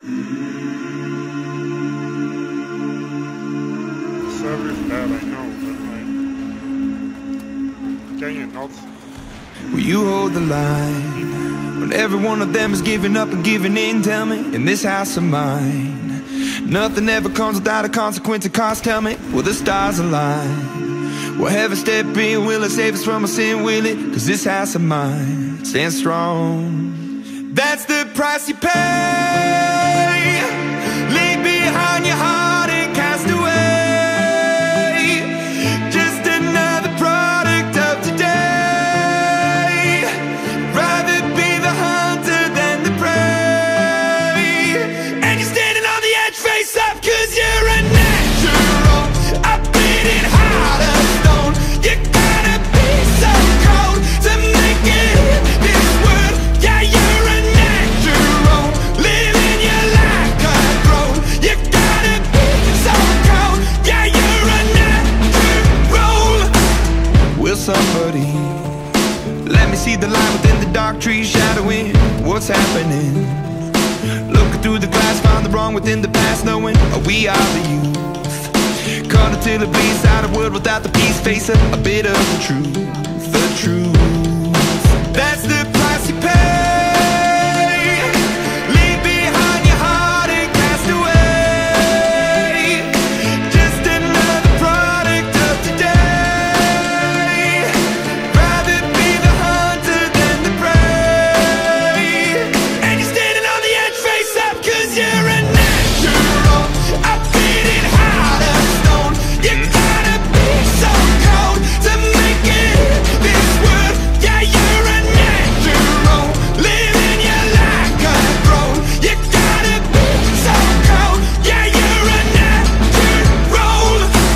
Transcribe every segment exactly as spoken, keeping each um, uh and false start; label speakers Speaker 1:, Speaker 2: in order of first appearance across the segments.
Speaker 1: Server is bad, I know, but like, can you not?
Speaker 2: Will you hold the line when every one of them is giving up and giving in? Tell me, in this house of mine, nothing ever comes without a consequence of cost. Tell me, will the stars align? Will heaven step in? Will it save us from our sin? Will it? Cause this house of mine stands strong. That's the price you pay. Leave behind your heart and cast away. Just another product of today. Rather be the hunter than the prey. And you're standing on the edge, face up, cause you're a natural. I've been in heart of stone. You gotta be so cold to make it in this world. Yeah, you're a natural. Living your life cutthroat. You gotta be so cold. Yeah, you're a natural. Will somebody let me see the light within the dark trees shadowing what's happening? Looking through the glass, found the wrong within the past, knowing we are the youth. Caught until it bleeds out a world without the peace. Face a, a bit of the truth, the truth. That's the price you pay. Leave behind your heart and cast away. Just another product of today. Rather be the hunter than the prey. And you're standing on the edge, face up, cause you're a natural. I've been in heart of stone. You gotta be so cold to make it in this world. Yeah, you're a natural. Living your life cutthroat. You gotta be so cold. Yeah, you're a natural.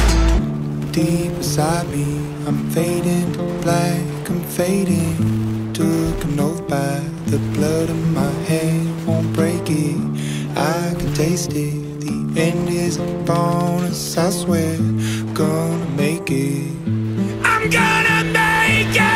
Speaker 2: Deep inside me, I'm fading to black, I'm fading. Took an oath by the blood in my hand, won't break it. I can taste it. The end is upon us, I swear. Gonna make it. I'm gonna make it.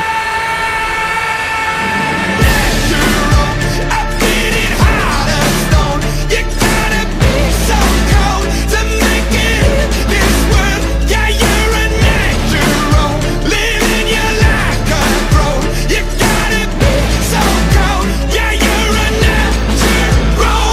Speaker 2: Natural. I've been in heart of stone. You gotta be so cold to make it in this world. Yeah, you're a natural. Living your life cutthroat. You gotta be so cold. Yeah, you're a natural.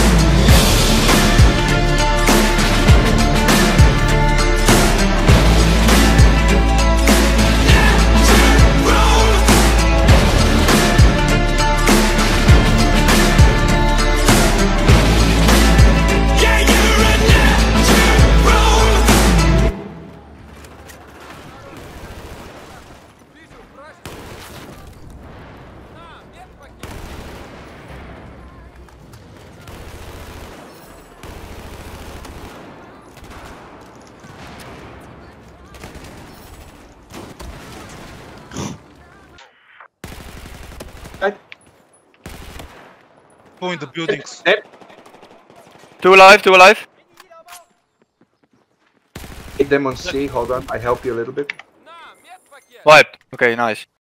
Speaker 2: Yeah, you're a natural.
Speaker 3: Go in the buildings.
Speaker 4: Two alive, two alive.
Speaker 5: Hit them on C, hold on, I help you a little bit.
Speaker 4: Wiped. Okay, nice.